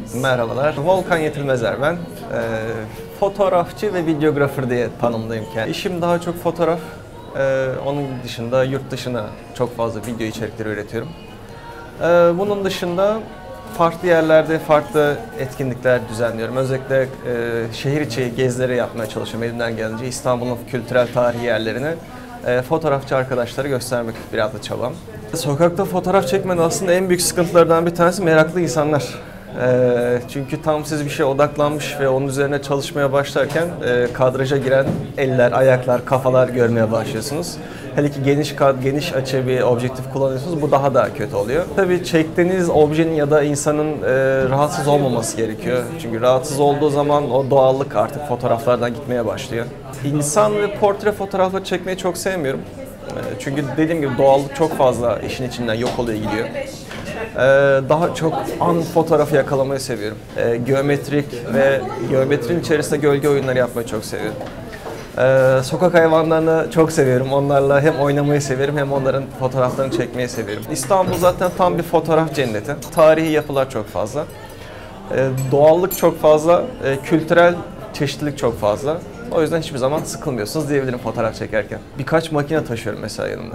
Merhabalar, Volkan Yetilmezer ben. Fotoğrafçı ve videografer diye tanımlayayım kendimi. İşim daha çok fotoğraf, onun dışında yurt dışına çok fazla video içerikleri üretiyorum. Bunun dışında farklı yerlerde farklı etkinlikler düzenliyorum. Özellikle şehir içi gezileri yapmaya çalışıyorum elimden gelince. İstanbul'un kültürel tarihi yerlerini fotoğrafçı arkadaşlara göstermek biraz da çabam. Sokakta fotoğraf çekmenin aslında en büyük sıkıntılardan bir tanesi meraklı insanlar. Çünkü tam siz bir şeye odaklanmış ve onun üzerine çalışmaya başlarken kadraja giren eller, ayaklar, kafalar görmeye başlıyorsunuz. Hele ki geniş açı bir objektif kullanıyorsunuz, bu daha da kötü oluyor. Tabii çektiğiniz objenin ya da insanın rahatsız olmaması gerekiyor. Çünkü rahatsız olduğu zaman o doğallık artık fotoğraflardan gitmeye başlıyor. İnsan ve portre fotoğrafları çekmeyi çok sevmiyorum. Çünkü dediğim gibi doğallık çok fazla işin içinden yok oluyor gidiyor. Daha çok an fotoğrafı yakalamayı seviyorum. Geometrik ve geometrinin içerisinde gölge oyunları yapmayı çok seviyorum. Sokak hayvanlarını çok seviyorum. Onlarla hem oynamayı severim hem onların fotoğraflarını çekmeyi seviyorum. İstanbul zaten tam bir fotoğraf cenneti. Tarihi yapılar çok fazla. Doğallık çok fazla, kültürel çeşitlilik çok fazla. O yüzden hiçbir zaman sıkılmıyorsunuz diyebilirim fotoğraf çekerken. Birkaç makine taşıyorum mesela yanımda.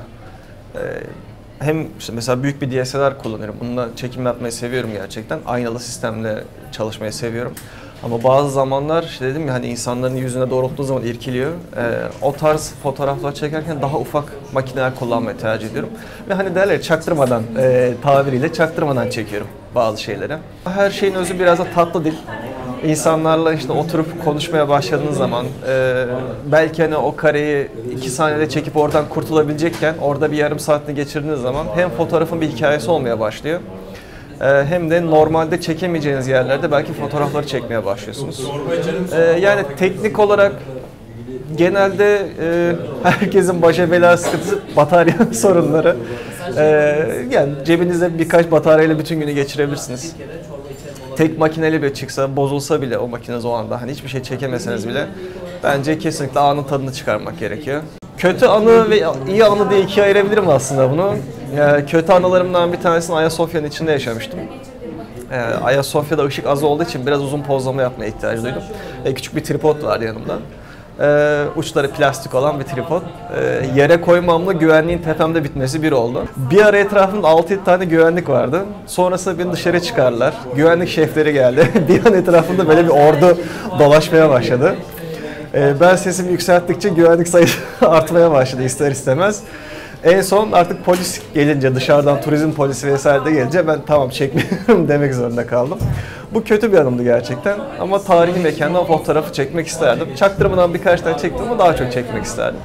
Hem işte mesela büyük bir DSLR kullanıyorum. Bununla çekim yapmayı seviyorum gerçekten. Aynalı sistemle çalışmayı seviyorum. Ama bazı zamanlar işte dedim ya hani insanların yüzüne doğrulttuğu zaman irkiliyor. O tarz fotoğraflar çekerken daha ufak makineler kullanmayı tercih ediyorum. Ve hani derler çaktırmadan, tabiriyle çaktırmadan çekiyorum bazı şeyleri. Her şeyin özü biraz da tatlı dil. İnsanlarla işte oturup konuşmaya başladığınız zaman belki hani o kareyi 2 saniyede çekip oradan kurtulabilecekken orada bir yarım saatini geçirdiğiniz zaman hem fotoğrafın bir hikayesi olmaya başlıyor hem de normalde çekemeyeceğiniz yerlerde belki fotoğrafları çekmeye başlıyorsunuz. Yani teknik olarak genelde herkesin başa bela sıkıntısı batarya sorunları. Yani cebinizde birkaç bataryayla bütün günü geçirebilirsiniz. Tek makineli bir çıksa, bozulsa bile o makineniz o anda hani hiçbir şey çekemeseniz bile bence kesinlikle anın tadını çıkarmak gerekiyor. Kötü anı ve iyi anı diye ikiye ayırabilirim aslında bunu. Kötü anılarımdan bir tanesini Ayasofya'nın içinde yaşamıştım. Ayasofya'da ışık az olduğu için biraz uzun pozlama yapmaya ihtiyacı duydum. Küçük bir tripod vardı yanımda. Uçları plastik olan bir tripod. Yere koymamla güvenliğin tepemde bitmesi bir oldu. Bir ara etrafımda 6-7 tane güvenlik vardı. Sonrasında beni dışarı çıkardılar. Güvenlik şefleri geldi. Bir an etrafımda böyle bir ordu dolaşmaya başladı. Ben sesimi yükselttikçe güvenlik sayısı artmaya başladı ister istemez. En son artık polis gelince, dışarıdan turizm polisi vesaire de gelince ben tamam çekmiyorum demek zorunda kaldım. Bu kötü bir anımdı gerçekten ama tarihi mekanda o fotoğrafı çekmek isterdim. Çaktırmadan birkaç tane çektim ama daha çok çekmek isterdim.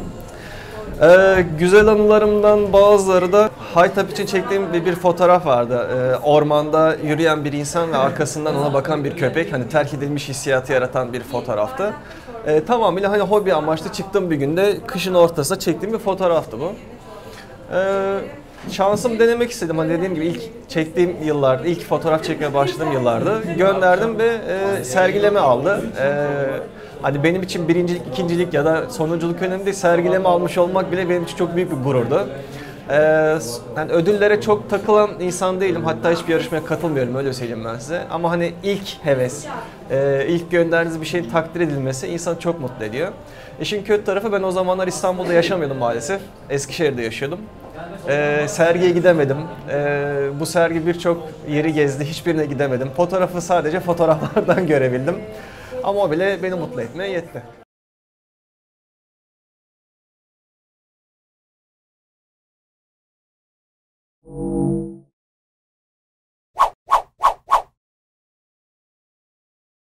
Güzel anılarımdan bazıları da Haytap için çektiğim bir fotoğraf vardı. Ormanda yürüyen bir insan ve arkasından ona bakan bir köpek. Hani terk edilmiş hissiyatı yaratan bir fotoğraftı. Tamamıyla hani hobi amaçlı çıktığım bir günde kışın ortasında çektiğim bir fotoğraftı bu. Şansım denemek istedim. Hani dediğim gibi ilk çektiğim yıllarda, ilk fotoğraf çekmeye başladığım yıllarda gönderdim ve sergileme aldı. Hani benim için birincilik, ikincilik ya da sonunculuk önemli değil. Sergileme almış olmak bile benim için çok büyük bir gururdu. Yani ödüllere çok takılan insan değilim. Hatta hiçbir yarışmaya katılmıyorum öyle söyleyeyim ben size. Ama hani ilk heves, ilk gönderdiğiniz bir şeyin takdir edilmesi insanı çok mutlu ediyor. İşin kötü tarafı ben o zamanlar İstanbul'da yaşamıyordum maalesef. Eskişehir'de yaşıyordum. Sergiye gidemedim. Bu sergi birçok yeri gezdi. Hiçbirine gidemedim. Fotoğrafı sadece fotoğraflardan görebildim. Ama o bile beni mutlu etmeye yetti.